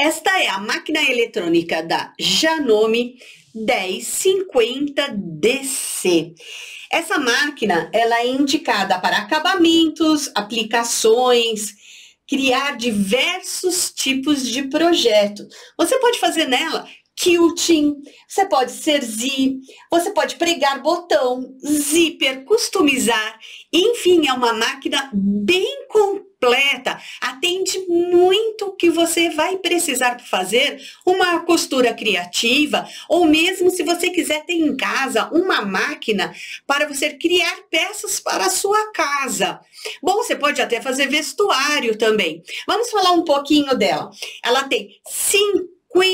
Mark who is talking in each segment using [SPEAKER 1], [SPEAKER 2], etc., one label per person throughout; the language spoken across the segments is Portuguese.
[SPEAKER 1] Esta é a máquina eletrônica da Janome 1050DC. Essa máquina, ela é indicada para acabamentos, aplicações, criar diversos tipos de projeto. Você pode fazer nela quilting, você pode serzir, você pode pregar botão, zíper, customizar, enfim, é uma máquina bem completa, atende muito o que você vai precisar fazer, uma costura criativa, ou mesmo se você quiser ter em casa uma máquina para você criar peças para a sua casa. Bom, você pode até fazer vestuário também. Vamos falar um pouquinho dela. Ela tem 50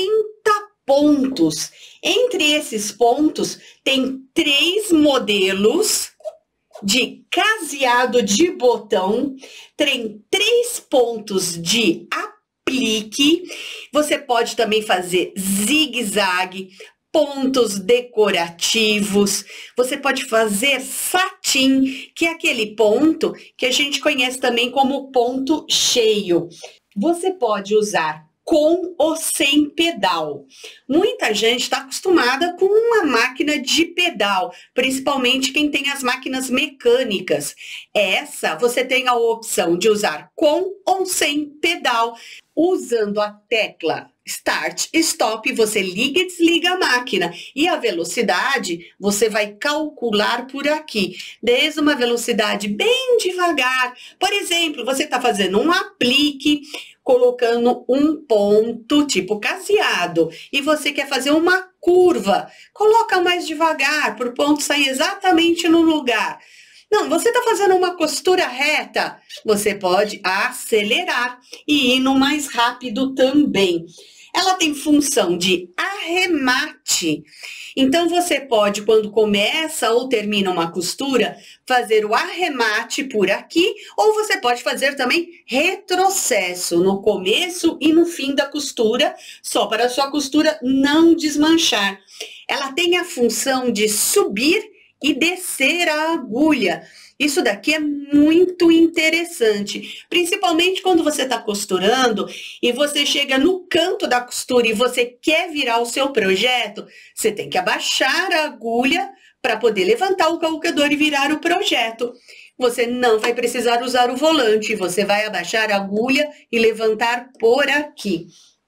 [SPEAKER 1] pontos. Entre esses pontos, tem 3 modelos de caseado de botão, tem 3 pontos de aplique. Você pode também fazer zigue-zague, pontos decorativos. Você pode fazer satin, que é aquele ponto que a gente conhece também como ponto cheio. Você pode usar com ou sem pedal. Muita gente está acostumada com uma máquina de pedal, principalmente quem tem as máquinas mecânicas. Essa você tem a opção de usar com ou sem pedal. Usando a tecla Start e Stop, você liga e desliga a máquina. E a velocidade, você vai calcular por aqui. Desde uma velocidade bem devagar. Por exemplo, você está fazendo um aplique, colocando um ponto tipo caseado. E você quer fazer uma curva. Coloca mais devagar, para o ponto sair exatamente no lugar. Não, você está fazendo uma costura reta, você pode acelerar e ir no mais rápido também. Ela tem função de arremate, então você pode, quando começa ou termina uma costura, fazer o arremate por aqui, ou você pode fazer também retrocesso no começo e no fim da costura, só para a sua costura não desmanchar. Ela tem a função de subir e descer a agulha. Isso daqui é muito interessante, principalmente quando você está costurando e você chega no canto da costura e você quer virar o seu projeto, você tem que abaixar a agulha para poder levantar o calcador e virar o projeto. Você não vai precisar usar o volante, você vai abaixar a agulha e levantar por aqui.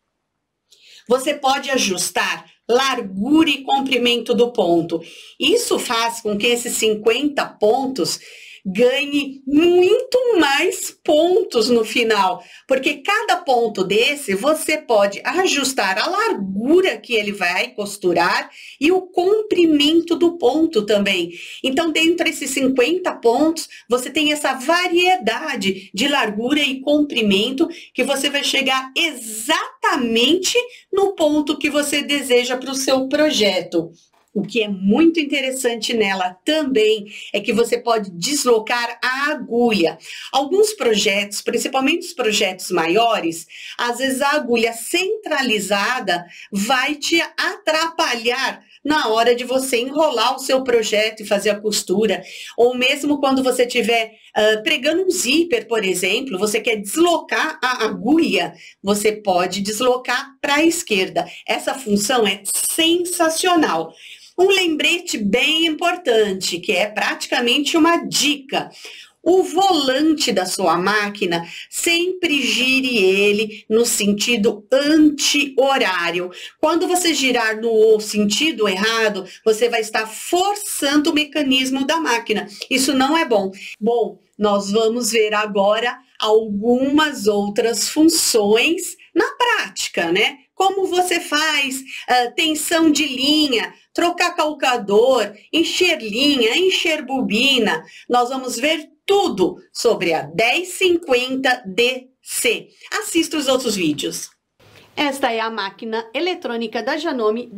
[SPEAKER 1] Você pode ajustar largura e comprimento do ponto. Isso faz com que esses 50 pontos ganhe muito mais pontos no final, porque cada ponto desse você pode ajustar a largura que ele vai costurar e o comprimento do ponto também. Então, dentro desses 50 pontos, você tem essa variedade de largura e comprimento que você vai chegar exatamente no ponto que você deseja para o seu projeto. O que é muito interessante nela também é que você pode deslocar a agulha. Alguns projetos, principalmente os projetos maiores, às vezes a agulha centralizada vai te atrapalhar na hora de você enrolar o seu projeto e fazer a costura. Ou mesmo quando você estiver pregando um zíper, por exemplo, você quer deslocar a agulha, você pode deslocar para a esquerda. Essa função é sensacional. Um lembrete bem importante, que é praticamente uma dica. O volante da sua máquina, sempre gire ele no sentido anti-horário. Quando você girar no sentido errado, você vai estar forçando o mecanismo da máquina. Isso não é bom. Bom, nós vamos ver agora algumas outras funções na prática, né? Como você faz tensão de linha, trocar calcador, encher linha, encher bobina. Nós vamos ver tudo sobre a 1050DC. Assista os outros vídeos. Esta é a máquina eletrônica da Janome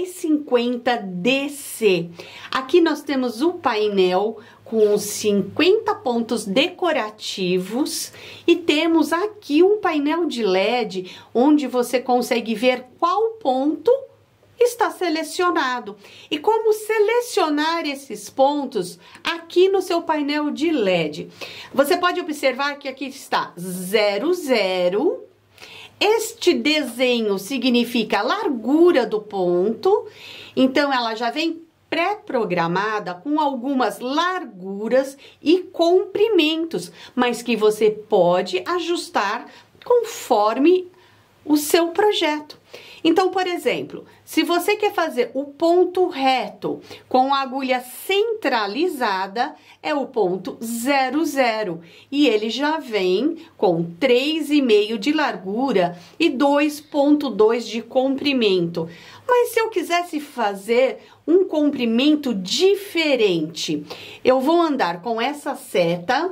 [SPEAKER 1] 1050DC. Aqui nós temos o painel com os 50 pontos decorativos e temos aqui um painel de LED onde você consegue ver qual ponto está selecionado. E como selecionar esses pontos aqui no seu painel de LED? Você pode observar que aqui está 00, Este desenho significa a largura do ponto, então ela já vem pré-programada com algumas larguras e comprimentos, mas que você pode ajustar conforme o seu projeto. Então, por exemplo, se você quer fazer o ponto reto com a agulha centralizada, é o ponto 00 e ele já vem com 3,5 de largura e 2,2 de comprimento. Mas se eu quisesse fazer um comprimento diferente, eu vou andar com essa seta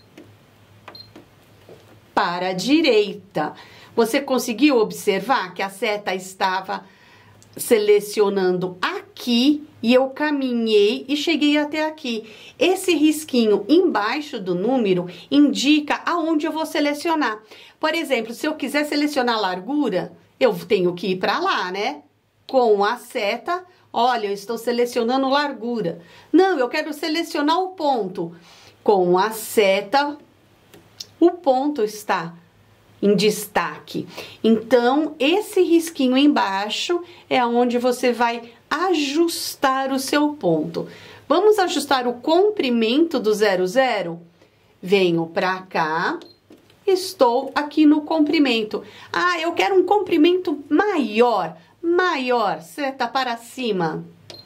[SPEAKER 1] para a direita. Você conseguiu observar que a seta estava selecionando aqui e eu caminhei e cheguei até aqui. Esse risquinho embaixo do número indica aonde eu vou selecionar. Por exemplo, se eu quiser selecionar a largura, eu tenho que ir para lá, né? Com a seta, olha, eu estou selecionando largura. Não, eu quero selecionar o ponto. Com a seta, o ponto está em destaque. Então, esse risquinho embaixo é onde você vai ajustar o seu ponto. Vamos ajustar o comprimento do 00? Venho para cá, estou aqui no comprimento. Ah, eu quero um comprimento maior, seta para cima.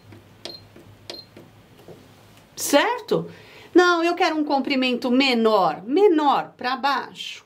[SPEAKER 1] Certo? Não, eu quero um comprimento menor para baixo.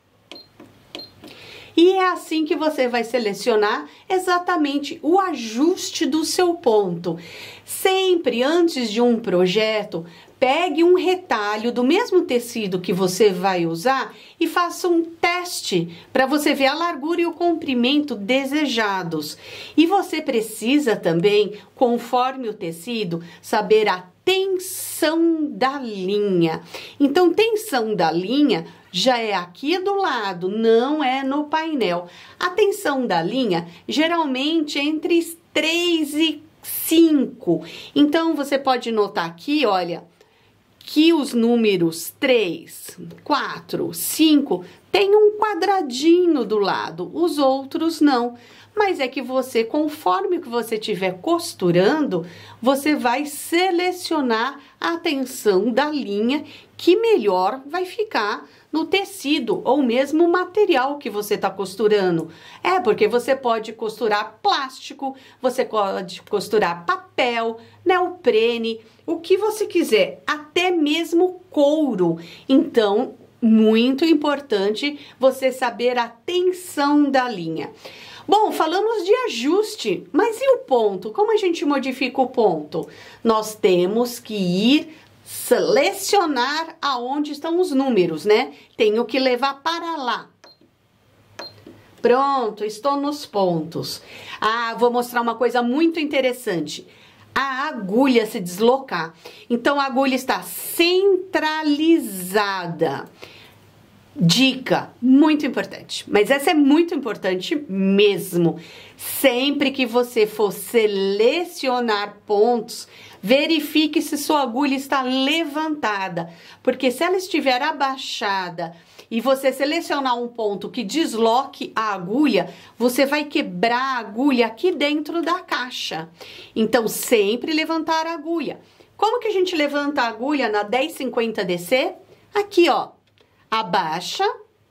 [SPEAKER 1] E é assim que você vai selecionar exatamente o ajuste do seu ponto. Sempre antes de um projeto, pegue um retalho do mesmo tecido que você vai usar e faça um teste para você ver a largura e o comprimento desejados. E você precisa também, conforme o tecido, saber a tensão da linha. Então, tensão da linha já é aqui do lado, não é no painel. A tensão da linha geralmente é entre 3 e 5. Então, você pode notar aqui, olha, que os números 3, 4, 5 tem um quadradinho do lado, os outros não. Mas é que você, conforme que você estiver costurando, você vai selecionar a tensão da linha que melhor vai ficar no tecido ou mesmo o material que você está costurando. É, porque você pode costurar plástico, você pode costurar papel, neoprene, o que você quiser, até mesmo couro. Então, muito importante você saber a tensão da linha. Bom, falamos de ajuste, mas e o ponto? Como a gente modifica o ponto? Nós temos que ir selecionar aonde estão os números, né? Tenho que levar para lá. Pronto, estou nos pontos. Ah, vou mostrar uma coisa muito interessante. A agulha se deslocar. Então, a agulha está centralizada. Dica muito importante, mas essa é muito importante mesmo. Sempre que você for selecionar pontos, verifique se sua agulha está levantada, porque se ela estiver abaixada e você selecionar um ponto que desloque a agulha, você vai quebrar a agulha aqui dentro da caixa. Então, sempre levantar a agulha. Como que a gente levanta a agulha na 1050 DC? Aqui, ó. Abaixa,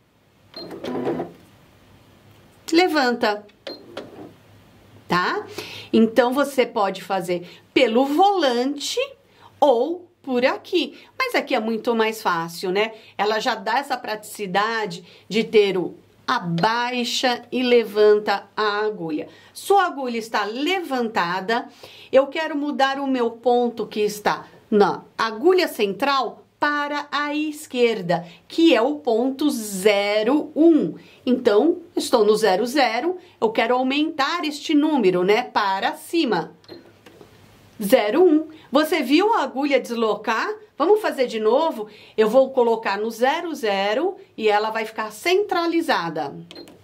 [SPEAKER 1] levanta, tá? Então, você pode fazer pelo volante ou por aqui. Mas aqui é muito mais fácil, né? Ela já dá essa praticidade de ter o abaixa e levanta a agulha. Sua agulha está levantada, eu quero mudar o meu ponto que está na agulha central para a esquerda, que é o ponto 01. Então, estou no 00, eu quero aumentar este número, né, para cima. 01. Você viu a agulha deslocar? Vamos fazer de novo? Eu vou colocar no 00 e ela vai ficar centralizada.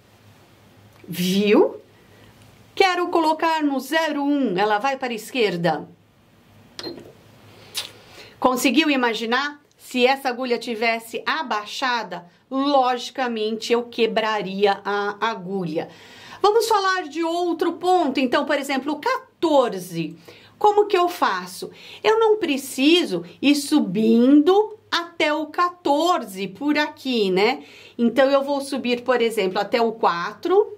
[SPEAKER 1] Viu? Quero colocar no 01, ela vai para a esquerda. Conseguiu imaginar? se essa agulha tivesse abaixada, logicamente eu quebraria a agulha. Vamos falar de outro ponto, então, por exemplo, o 14. Como que eu faço? Eu não preciso ir subindo até o 14 por aqui, né? Então, eu vou subir, por exemplo, até o 4.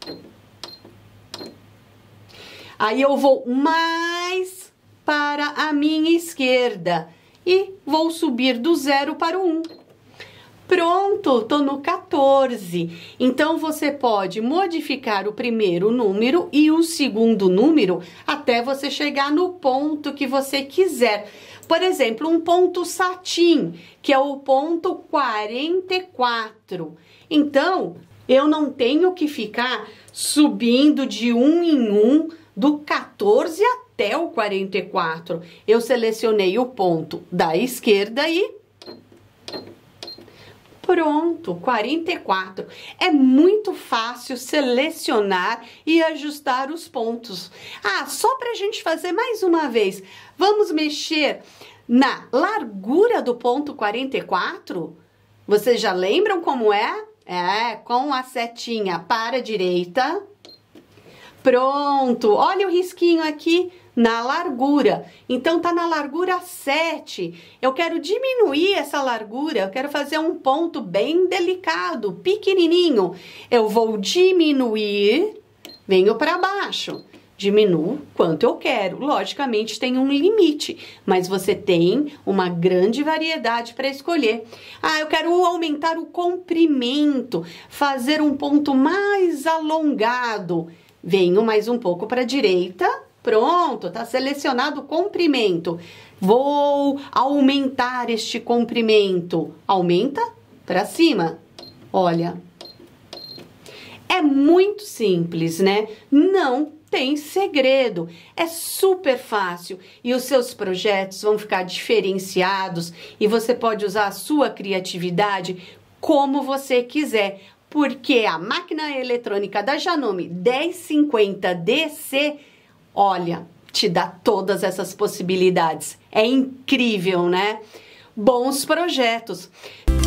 [SPEAKER 1] Aí, eu vou mais para a minha esquerda e vou subir do 0 para o 1. Pronto, tô no 14. Então, você pode modificar o primeiro número e o segundo número até você chegar no ponto que você quiser. Por exemplo, um ponto satin, que é o ponto 44. Então, eu não tenho que ficar subindo de um em um, do 14 até o 44. Eu selecionei o ponto da esquerda e pronto, 44. É muito fácil selecionar e ajustar os pontos. Ah, só para a gente fazer mais uma vez, vamos mexer na largura do ponto 44? Vocês já lembram como é? É, com a setinha para a direita. Pronto, olha o risquinho aqui na largura. Então, tá na largura 7. Eu quero diminuir essa largura, eu quero fazer um ponto bem delicado, pequenininho. Eu vou diminuir, venho para baixo. Diminuo quanto eu quero. Logicamente, tem um limite, mas você tem uma grande variedade para escolher. Ah, eu quero aumentar o comprimento, fazer um ponto mais alongado. Venho mais um pouco para a direita. Pronto, tá selecionado o comprimento. Vou aumentar este comprimento. Aumenta para cima. Olha. É muito simples, né? Não tem segredo. É super fácil e os seus projetos vão ficar diferenciados e você pode usar a sua criatividade como você quiser. Porque a máquina eletrônica da Janome 1050DC, olha, te dá todas essas possibilidades. É incrível, né? Bons projetos!